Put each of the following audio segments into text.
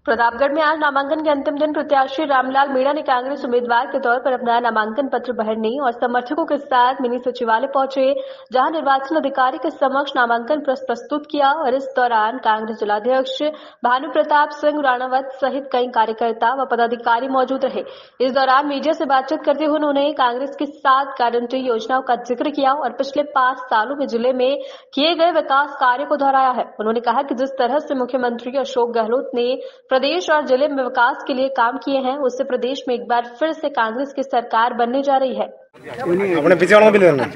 प्रतापगढ़ में आज नामांकन के अंतिम दिन प्रत्याशी रामलाल मीणा ने कांग्रेस उम्मीदवार के तौर पर अपना नामांकन पत्र भरने और समर्थकों के साथ मिनी सचिवालय पहुंचे, जहां निर्वाचन अधिकारी के समक्ष नामांकन पत्र प्रस्तुत किया। और इस दौरान कांग्रेस जिलाध्यक्ष भानु प्रताप सिंह राणावत सहित कई कार्यकर्ता व पदाधिकारी मौजूद रहे। इस दौरान मीडिया से बातचीत करते हुए उन्होंने कांग्रेस की 7 गारंटी योजनाओं का जिक्र किया और पिछले 5 सालों में जिले में किए गए विकास कार्य को दोहराया है। उन्होंने कहा कि जिस तरह से मुख्यमंत्री अशोक गहलोत ने प्रदेश और जिले में विकास के लिए काम किए हैं, उससे प्रदेश में एक बार फिर से कांग्रेस की सरकार बनने जा रही है। अपने पीछे वालों को भी लेना।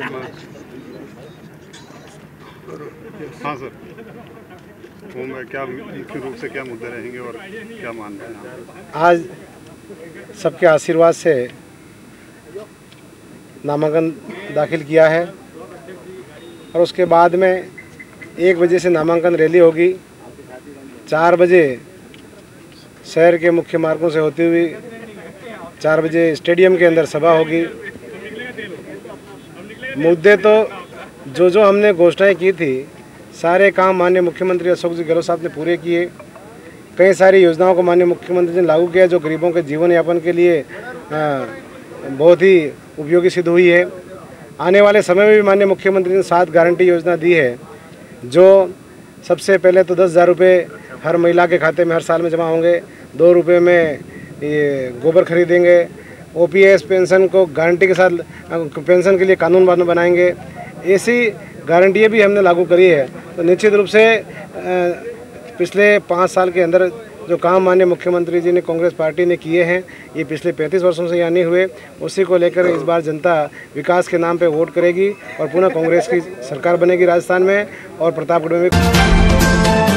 हाँ सर, क्या मुख्य रूप से क्या मुद्दे रहेंगे और क्या मान रहे हैं? आज सबके आशीर्वाद से नामांकन दाखिल किया है और उसके बाद में 1 बजे से नामांकन रैली होगी। 4 बजे शहर के मुख्य मार्गों से होती हुई 4 बजे स्टेडियम के अंदर सभा होगी। मुद्दे तो जो हमने घोषणाएं की थी, सारे काम माननीय मुख्यमंत्री अशोक जी गहलोत साहब ने पूरे किए। कई सारी योजनाओं को माननीय मुख्यमंत्री ने लागू किया जो गरीबों के जीवन यापन के लिए बहुत ही उपयोगी सिद्ध हुई है। आने वाले समय में भी माननीय मुख्यमंत्री ने 7 गारंटी योजना दी है, जो सबसे पहले तो 10,000 रुपये हर महिला के खाते में हर साल में जमा होंगे। 2 रुपये में ये गोबर खरीदेंगे। OPS पेंशन को गारंटी के साथ पेंशन के लिए कानून बनाएंगे। ऐसी गारंटियाँ भी हमने लागू करी है। तो निश्चित रूप से पिछले 5 साल के अंदर जो काम माननीय मुख्यमंत्री जी ने कांग्रेस पार्टी ने किए हैं, ये पिछले 35 वर्षों से यानी हुए, उसी को लेकर इस बार जनता विकास के नाम पे वोट करेगी और पुनः कांग्रेस की सरकार बनेगी राजस्थान में और प्रतापगढ़ में।